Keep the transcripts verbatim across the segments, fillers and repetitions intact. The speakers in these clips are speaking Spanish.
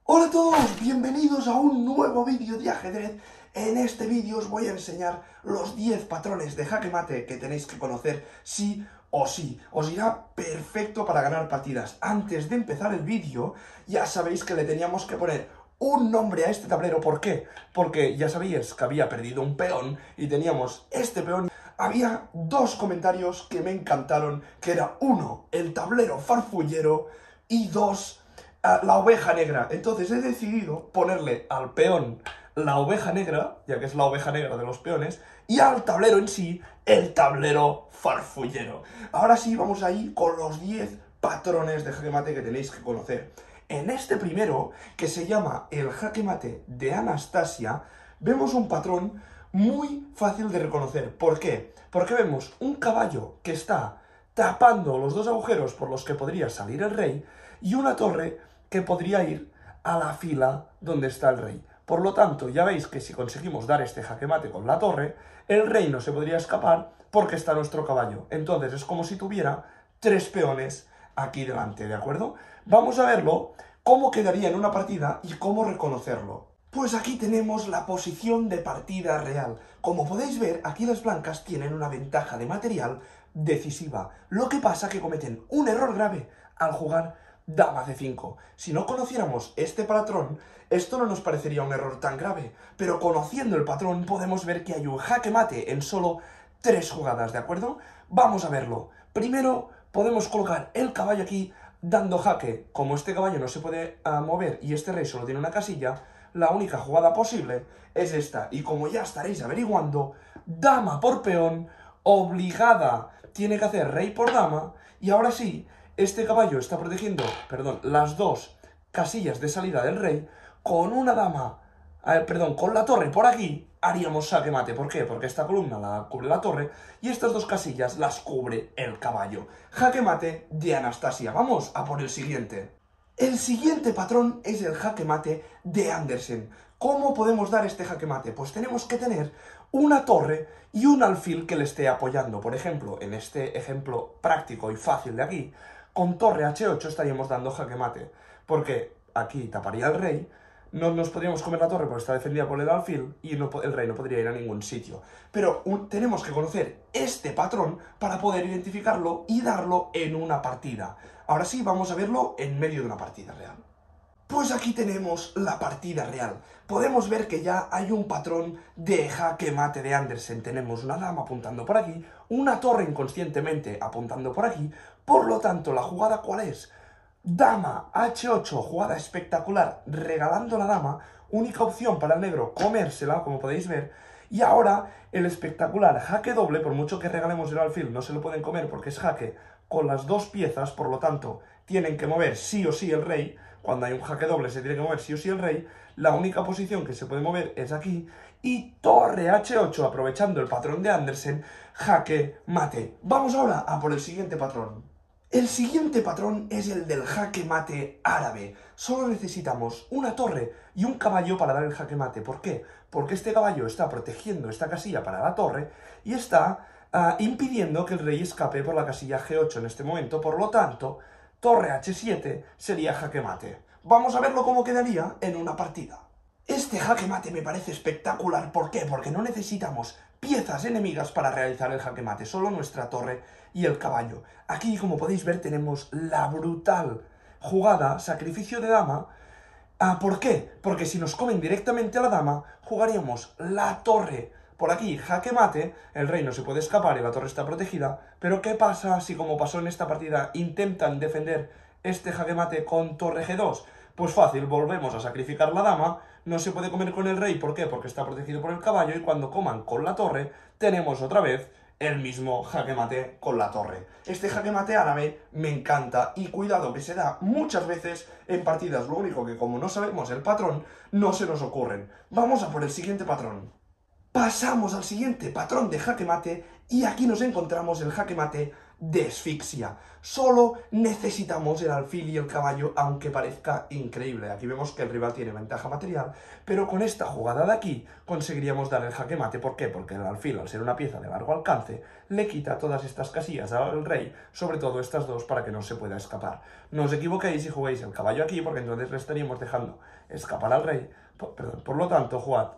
Hola a todos, bienvenidos a un nuevo vídeo de ajedrez. En este vídeo os voy a enseñar los diez patrones de jaque mate que tenéis que conocer sí o sí. Os irá perfecto para ganar partidas. Antes de empezar el vídeo, ya sabéis que le teníamos que poner un nombre a este tablero. ¿Por qué? Porque ya sabéis que había perdido un peón y teníamos este peón. Había dos comentarios que me encantaron, que era uno, el tablero farfullero, y dos, la oveja negra. Entonces he decidido ponerle al peón la oveja negra, ya que es la oveja negra de los peones, y al tablero en sí, el tablero farfullero. Ahora sí, vamos ahí con los diez patrones de jaque mate que tenéis que conocer. En este primero, que se llama el jaque mate de Anastasia, vemos un patrón muy fácil de reconocer. ¿Por qué? Porque vemos un caballo que está tapando los dos agujeros por los que podría salir el rey y una torre que podría ir a la fila donde está el rey. Por lo tanto, ya veis que si conseguimos dar este jaque mate con la torre, el rey no se podría escapar porque está nuestro caballo. Entonces es como si tuviera tres peones aquí delante, ¿de acuerdo? Vamos a verlo, cómo quedaría en una partida y cómo reconocerlo. Pues aquí tenemos la posición de partida real. Como podéis ver, aquí las blancas tienen una ventaja de material decisiva. Lo que pasa que cometen un error grave al jugar dama ce cinco. Si no conociéramos este patrón, esto no nos parecería un error tan grave, pero conociendo el patrón podemos ver que hay un jaque mate en solo tres jugadas, ¿de acuerdo? Vamos a verlo. Primero podemos colocar el caballo aquí dando jaque. Como este caballo no se puede uh, mover y este rey solo tiene una casilla, la única jugada posible es esta. Y como ya estaréis averiguando, dama por peón, obligada tiene que hacer rey por dama, y ahora sí, este caballo está protegiendo, perdón, las dos casillas de salida del rey. Con una dama, eh, perdón, con la torre por aquí, haríamos jaque mate. ¿Por qué? Porque esta columna la cubre la torre y estas dos casillas las cubre el caballo. Jaque mate de Anastasia. Vamos a por el siguiente. El siguiente patrón es el jaque mate de Andersen. ¿Cómo podemos dar este jaque mate? Pues tenemos que tener una torre y un alfil que le esté apoyando. Por ejemplo, en este ejemplo práctico y fácil de aquí, con torre hache ocho estaríamos dando jaque mate, porque aquí taparía el rey, no nos podríamos comer la torre porque está defendida por el alfil y no, el rey no podría ir a ningún sitio. Pero un, tenemos que conocer este patrón para poder identificarlo y darlo en una partida. Ahora sí, vamos a verlo en medio de una partida real. Pues aquí tenemos la partida real. Podemos ver que ya hay un patrón de jaque mate de Andersen. Tenemos una dama apuntando por aquí, una torre inconscientemente apuntando por aquí. Por lo tanto, ¿la jugada cuál es? Dama hache ocho, jugada espectacular, regalando la dama. Única opción para el negro, comérsela, como podéis ver. Y ahora el espectacular jaque doble, por mucho que regalemos el alfil, no se lo pueden comer porque es jaque con las dos piezas. Por lo tanto, tienen que mover sí o sí el rey. Cuando hay un jaque doble se tiene que mover sí o sí el rey. La única posición que se puede mover es aquí. Y torre hache ocho, aprovechando el patrón de Andersen, jaque mate. Vamos ahora a por el siguiente patrón. El siguiente patrón es el del jaque mate árabe. Solo necesitamos una torre y un caballo para dar el jaque mate. ¿Por qué? Porque este caballo está protegiendo esta casilla para la torre y está uh, impidiendo que el rey escape por la casilla ge ocho en este momento. Por lo tanto, torre hache siete sería jaque mate. Vamos a verlo cómo quedaría en una partida. Este jaque mate me parece espectacular. ¿Por qué? Porque no necesitamos piezas enemigas para realizar el jaque mate, solo nuestra torre y el caballo. Aquí, como podéis ver, tenemos la brutal jugada sacrificio de dama. Ah, ¿por qué? Porque si nos comen directamente a la dama, jugaríamos la torre por aquí, jaque mate, el rey no se puede escapar y la torre está protegida. Pero ¿qué pasa si, como pasó en esta partida, intentan defender este jaque mate con torre ge dos? Pues fácil, volvemos a sacrificar la dama, no se puede comer con el rey. ¿Por qué? Porque está protegido por el caballo y cuando coman con la torre, tenemos otra vez el mismo jaque mate con la torre. Este jaque mate árabe me encanta y cuidado que se da muchas veces en partidas. Lo único que como no sabemos el patrón, no se nos ocurren. Vamos a por el siguiente patrón. Pasamos al siguiente patrón de jaque mate y aquí nos encontramos el jaque mate de asfixia. Solo necesitamos el alfil y el caballo, aunque parezca increíble. Aquí vemos que el rival tiene ventaja material, pero con esta jugada de aquí conseguiríamos dar el jaque mate. ¿Por qué? Porque el alfil, al ser una pieza de largo alcance, le quita todas estas casillas al rey, sobre todo estas dos, para que no se pueda escapar. No os equivoquéis si jugáis el caballo aquí, porque entonces le estaríamos dejando escapar al rey. Por, perdón, por lo tanto, jugad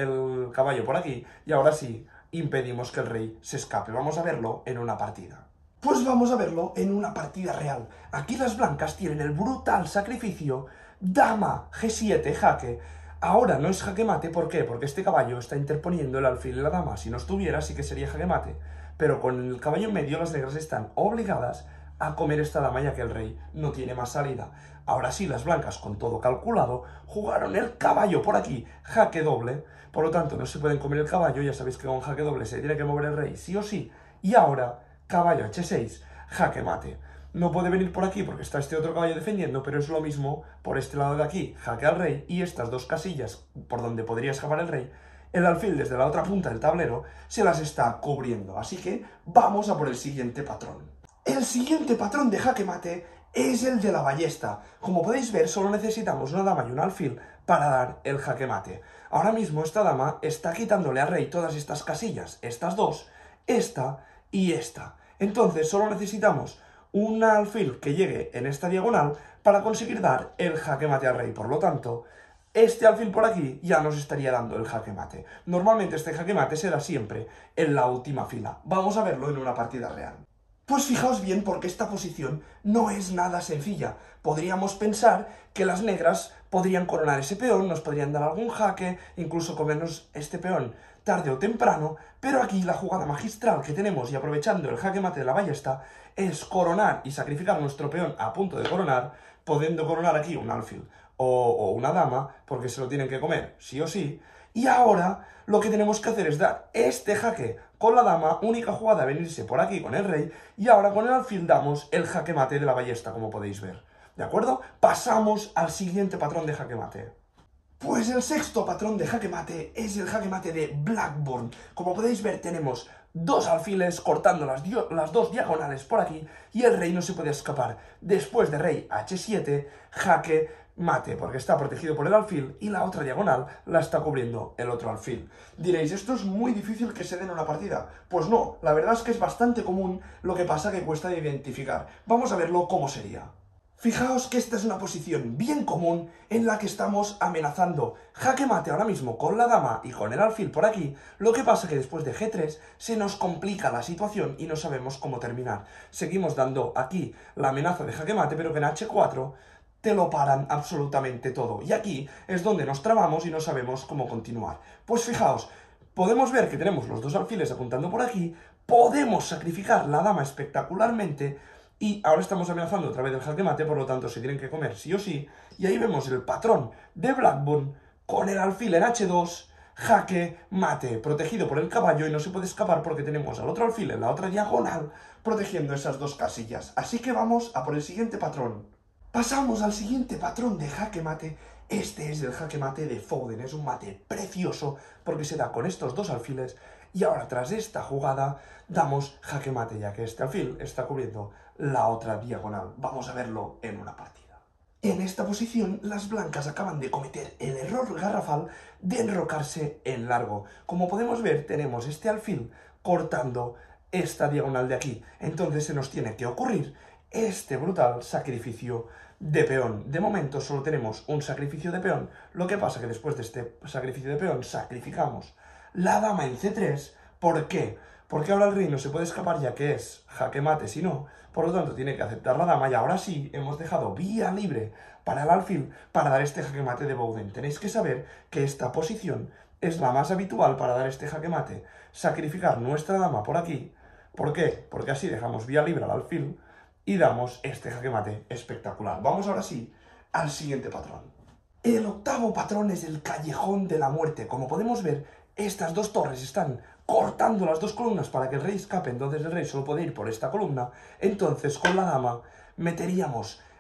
el caballo por aquí, y ahora sí, impedimos que el rey se escape. Vamos a verlo en una partida. Pues vamos a verlo en una partida real. Aquí las blancas tienen el brutal sacrificio dama ge siete jaque. Ahora no es jaque mate, ¿por qué? Porque este caballo está interponiendo el alfil y la dama. Si no estuviera, sí que sería jaque mate. Pero con el caballo en medio, las negras están obligadas a comer esta dama, ya que el rey no tiene más salida. Ahora sí, las blancas, con todo calculado, jugaron el caballo por aquí, jaque doble. Por lo tanto, no se pueden comer el caballo. Ya sabéis que con jaque doble se tiene que mover el rey, sí o sí. Y ahora, caballo hache seis, jaque mate. No puede venir por aquí porque está este otro caballo defendiendo, pero es lo mismo por este lado de aquí, jaque al rey, y estas dos casillas por donde podría escapar el rey, el alfil desde la otra punta del tablero se las está cubriendo. Así que vamos a por el siguiente patrón. El siguiente patrón de jaque mate es el de la ballesta. Como podéis ver, solo necesitamos una dama y un alfil para dar el jaque mate. Ahora mismo esta dama está quitándole al rey todas estas casillas, estas dos, esta y esta. Entonces solo necesitamos un alfil que llegue en esta diagonal para conseguir dar el jaque mate al rey. Por lo tanto, este alfil por aquí ya nos estaría dando el jaque mate. Normalmente este jaque mate se da siempre en la última fila. Vamos a verlo en una partida real. Pues fijaos bien, porque esta posición no es nada sencilla. Podríamos pensar que las negras podrían coronar ese peón, nos podrían dar algún jaque, incluso comernos este peón tarde o temprano, pero aquí la jugada magistral que tenemos, y aprovechando el jaque mate de la ballesta, es coronar y sacrificar nuestro peón a punto de coronar, pudiendo coronar aquí un alfil o, o una dama, porque se lo tienen que comer sí o sí. Y ahora lo que tenemos que hacer es dar este jaque con la dama, única jugada, venirse por aquí con el rey, y ahora con el alfil damos el jaque mate de la ballesta, como podéis ver. ¿De acuerdo? Pasamos al siguiente patrón de jaque mate. Pues el sexto patrón de jaque mate es el jaque mate de Blackburn. Como podéis ver, tenemos dos alfiles cortando las, las dos diagonales por aquí, y el rey no se puede escapar. Después de rey hache siete, jaque mate, porque está protegido por el alfil y la otra diagonal la está cubriendo el otro alfil. Diréis, esto es muy difícil que se dé en una partida. Pues no, la verdad es que es bastante común, lo que pasa que cuesta de identificar. Vamos a verlo cómo sería. Fijaos que esta es una posición bien común en la que estamos amenazando jaque mate ahora mismo con la dama y con el alfil por aquí. Lo que pasa que después de ge tres se nos complica la situación y no sabemos cómo terminar. Seguimos dando aquí la amenaza de jaque mate, pero que en hache cuatro te lo paran absolutamente todo. Y aquí es donde nos trabamos y no sabemos cómo continuar. Pues fijaos, podemos ver que tenemos los dos alfiles apuntando por aquí, podemos sacrificar la dama espectacularmente, y ahora estamos amenazando otra vez el jaque mate, por lo tanto se tienen que comer sí o sí. Y ahí vemos el patrón de Blackburn con el alfil en hache dos, jaque mate, protegido por el caballo, y no se puede escapar porque tenemos al otro alfil en la otra diagonal protegiendo esas dos casillas. Así que vamos a por el siguiente patrón. Pasamos al siguiente patrón de jaque mate. Este es el jaque mate de Foden. Es un mate precioso porque se da con estos dos alfiles. Y ahora, tras esta jugada, damos jaque mate, ya que este alfil está cubriendo la otra diagonal. Vamos a verlo en una partida. En esta posición, las blancas acaban de cometer el error garrafal de enrocarse en largo. Como podemos ver, tenemos este alfil cortando esta diagonal de aquí. Entonces se nos tiene que ocurrir este brutal sacrificio de peón. De momento solo tenemos un sacrificio de peón. Lo que pasa que después de este sacrificio de peón sacrificamos la dama en ce tres. ¿Por qué? Porque ahora el rey no se puede escapar, ya que es jaque mate si no. Por lo tanto tiene que aceptar la dama, y ahora sí hemos dejado vía libre para el alfil para dar este jaque mate de Bowden. Tenéis que saber que esta posición es la más habitual para dar este jaque mate. Sacrificar nuestra dama por aquí. ¿Por qué? Porque así dejamos vía libre al alfil y damos este jaque mate espectacular. Vamos ahora sí al siguiente patrón. El octavo patrón es el callejón de la muerte. Como podemos ver, estas dos torres están cortando las dos columnas para que el rey escape, entonces el rey solo puede ir por esta columna. Entonces con la dama meteríamos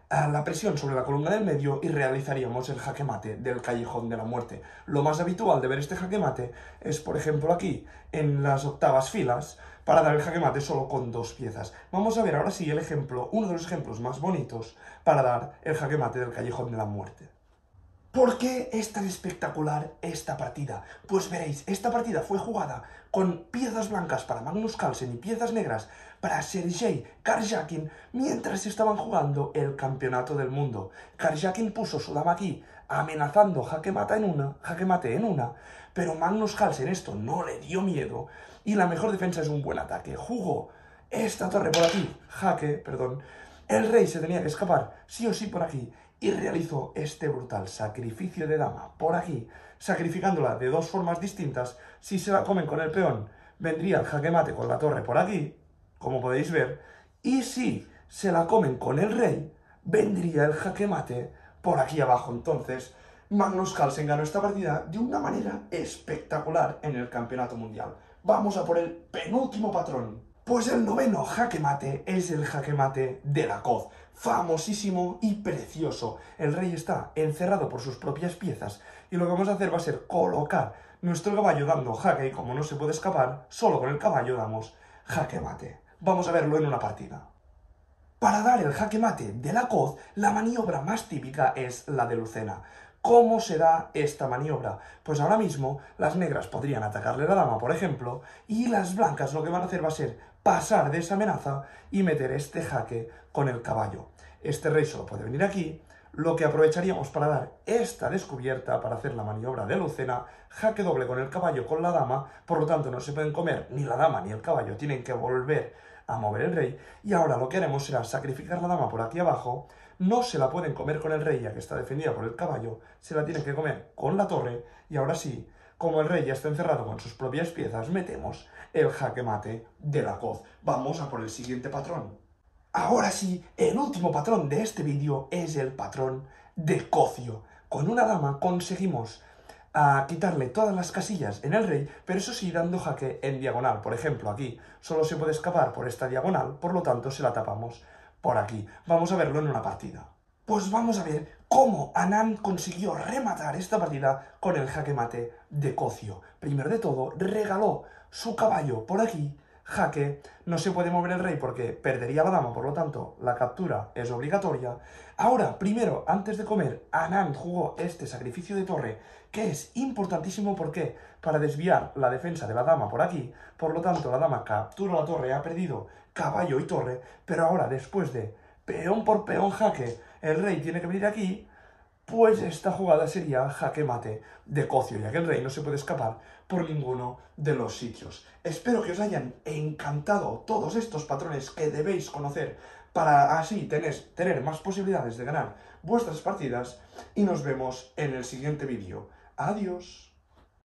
a la presión sobre la columna del medio y realizaríamos el jaque mate del callejón de la muerte. Lo más habitual de ver este jaque mate es, por ejemplo, aquí, en las octavas filas, para dar el jaque mate solo con dos piezas. Vamos a ver ahora sí el ejemplo, uno de los ejemplos más bonitos para dar el jaque mate del callejón de la muerte. ¿Por qué es tan espectacular esta partida? Pues veréis, esta partida fue jugada con piezas blancas para Magnus Carlsen y piezas negras para Sergei Karjakin mientras estaban jugando el campeonato del mundo. Karjakin puso su dama aquí amenazando jaque mate en una, jaque mate en una, pero Magnus Carlsen esto no le dio miedo y la mejor defensa es un buen ataque. Jugó esta torre por aquí, jaque, perdón, el rey se tenía que escapar sí o sí por aquí y realizó este brutal sacrificio de dama por aquí, sacrificándola de dos formas distintas. Si se la comen con el peón, vendría el jaque mate con la torre por aquí, como podéis ver, y si se la comen con el rey, vendría el jaque mate por aquí abajo. Entonces, Magnus Carlsen ganó esta partida de una manera espectacular en el campeonato mundial. Vamos a por el penúltimo patrón. Pues el noveno jaque mate es el jaque mate de la coz, famosísimo y precioso. El rey está encerrado por sus propias piezas y lo que vamos a hacer va a ser colocar nuestro caballo dando jaque y como no se puede escapar, solo con el caballo damos jaque mate. Vamos a verlo en una partida. Para dar el jaque mate de la coz, la maniobra más típica es la de Lucena. ¿Cómo se da esta maniobra? Pues ahora mismo las negras podrían atacarle a la dama, por ejemplo, y las blancas lo que van a hacer va a ser pasar de esa amenaza y meter este jaque con el caballo. Este rey solo puede venir aquí, lo que aprovecharíamos para dar esta descubierta para hacer la maniobra de Lucena, jaque doble con el caballo con la dama, por lo tanto no se pueden comer ni la dama ni el caballo, tienen que volver a mover el rey, y ahora lo que haremos será sacrificar la dama por aquí abajo. No se la pueden comer con el rey ya que está defendida por el caballo, se la tienen que comer con la torre, y ahora sí, como el rey ya está encerrado con sus propias piezas, metemos el jaque mate de la coz. Vamos a por el siguiente patrón. Ahora sí, el último patrón de este vídeo es el patrón de cocio. Con una dama conseguimos a quitarle todas las casillas en el rey, pero eso sí dando jaque en diagonal. Por ejemplo, aquí solo se puede escapar por esta diagonal, por lo tanto se la tapamos por aquí. Vamos a verlo en una partida. Pues vamos a ver cómo Anand consiguió rematar esta partida con el jaque mate de cocio. Primero de todo, regaló su caballo por aquí, jaque, no se puede mover el rey porque perdería la dama, por lo tanto la captura es obligatoria. Ahora, primero, antes de comer, Anand jugó este sacrificio de torre, que es importantísimo porque para desviar la defensa de la dama por aquí, por lo tanto la dama captura la torre, ha perdido caballo y torre, pero ahora después de peón por peón jaque, el rey tiene que venir aquí, pues esta jugada sería jaque mate de cocio, ya que el rey no se puede escapar por ninguno de los sitios. Espero que os hayan encantado todos estos patrones que debéis conocer para así tener, tener más posibilidades de ganar vuestras partidas y nos vemos en el siguiente vídeo. Adiós.